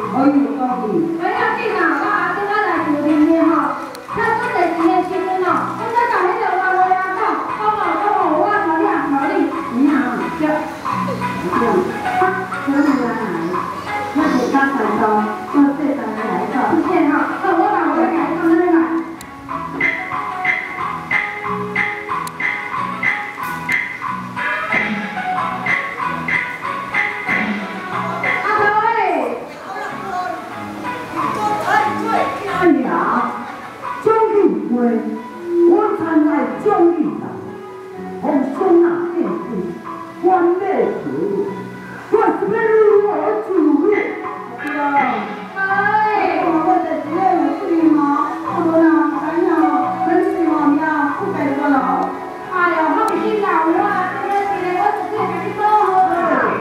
哎呦，高兴！ 哎呀，紧啊！我阿公仔来做年的吼，他做第2个时阵哦，我再甲迄个话话啊讲，我讨你啊讨你。 你好，对，对，我是来，我是刚才到，我最早来到。 谢谢哈，那我把我的改放在那。 哎呀，奖励会，我参来奖励啦，从上那变贵，关内去，我是要如何自律？对啊。 哎， 我在这里有水吗？我呐，哎呀，真是嘛呀，不该个了。 哎呀，我不是老啊，这个我只是给你做好啦。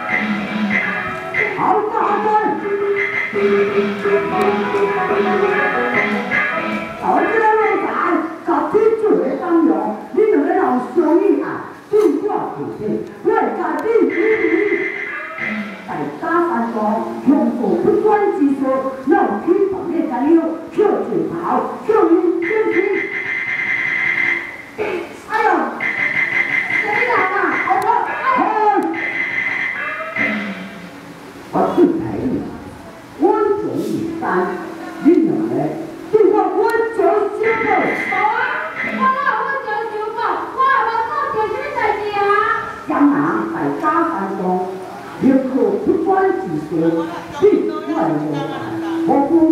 好的，好的。好这个位置，搞清楚的当用，你两个老相依啊，对话不对，我家弟弟。大家翻工，用做不专之说，要听旁的材料，跳嘴跑，跳你跳起。哎呦， 谁来啊？ 我最陪你，我种你山，你两个对我我做小个。 好啊，我哪有做小个？我也无做做什么代志啊？ 江南大家翻工，要靠不专之说，对外无我